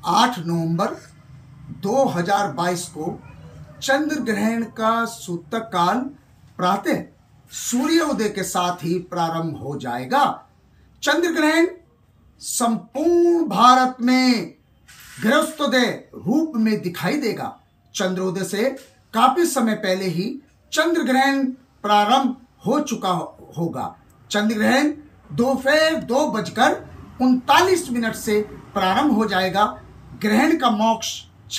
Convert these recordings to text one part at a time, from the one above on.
8 नवंबर 2022 को चंद्र ग्रहण का सूतक काल प्रातः सूर्योदय के साथ ही प्रारंभ हो जाएगा। चंद्र ग्रहण संपूर्ण भारत में गृहस्थोदय रूप में दिखाई देगा। चंद्रोदय से काफी समय पहले ही चंद्र ग्रहण प्रारंभ हो चुका होगा। चंद्र ग्रहण दोपहर 2:39 से प्रारंभ हो जाएगा। ग्रहण का मोक्ष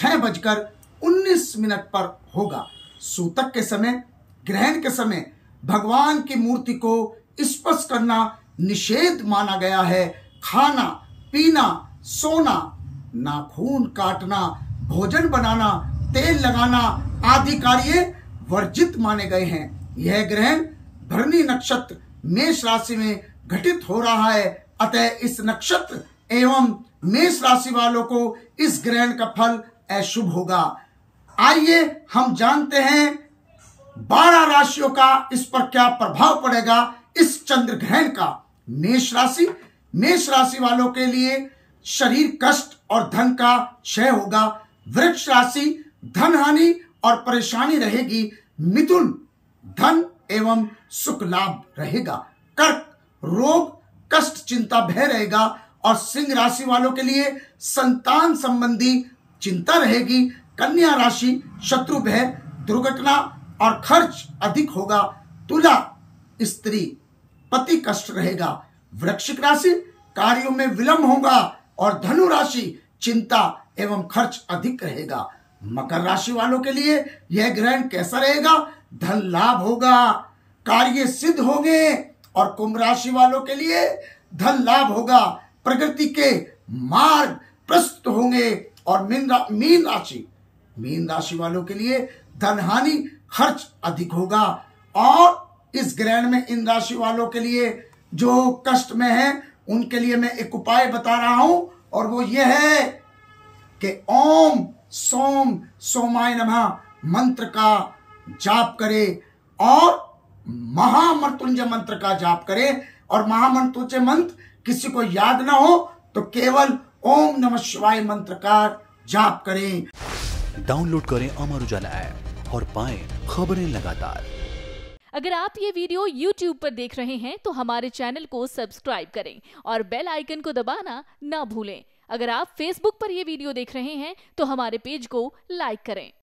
6:19 पर होगा। सूतक के समय, ग्रहण के समय भगवान की मूर्ति को स्पर्श करना निषेध माना गया है। खाना, पीना, सोना, नाखून काटना, भोजन बनाना, तेल लगाना आदि कार्य वर्जित माने गए हैं। यह ग्रहण भरणी नक्षत्र मेष राशि में घटित हो रहा है। अतः इस नक्षत्र एवं मेष राशि वालों को इस ग्रहण का फल अशुभ होगा। आइए हम जानते हैं 12 राशियों का इस पर क्या प्रभाव पड़ेगा इस चंद्र ग्रहण का। मेष राशि वालों के लिए शरीर कष्ट और धन का क्षय होगा। वृक्ष राशि धन हानि और परेशानी रहेगी। मिथुन धन एवं सुख लाभ रहेगा। कर्क रोग कष्ट चिंता भय रहेगा। और सिंह राशि वालों के लिए संतान संबंधी चिंता रहेगी। कन्या राशि शत्रु भय, दुर्घटना और खर्च अधिक होगा। तुला स्त्री पति कष्ट रहेगा। वृश्चिक राशि कार्यों में विलंब होगा। और धनु राशि चिंता एवं खर्च अधिक रहेगा। मकर राशि वालों के लिए यह ग्रहण कैसा रहेगा? धन लाभ होगा, कार्य सिद्ध होंगे। और कुंभ राशि वालों के लिए धन लाभ होगा, प्रगति के मार्ग प्रस्तुत होंगे। और मीन राशि वालों के लिए धन हानि खर्च अधिक होगा। और इस ग्रहण में इन राशि वालों के लिए जो कष्ट में है उनके लिए मैं एक उपाय बता रहा हूं, और वो ये है कि ओम सोम सोमाय नमः मंत्र का जाप करें और महामृत्युंजय मंत्र का जाप करें। और महामृत्युंजय मंत्र किसी को याद ना हो तो केवल ओम नमः शिवाय मंत्र का जाप करें। डाउनलोड करें अमर उजाला ऐप और पाएं खबरें लगातार। अगर आप ये वीडियो YouTube पर देख रहे हैं तो हमारे चैनल को सब्सक्राइब करें और बेल आइकन को दबाना ना भूलें। अगर आप Facebook पर ये वीडियो देख रहे हैं तो हमारे पेज को लाइक करें।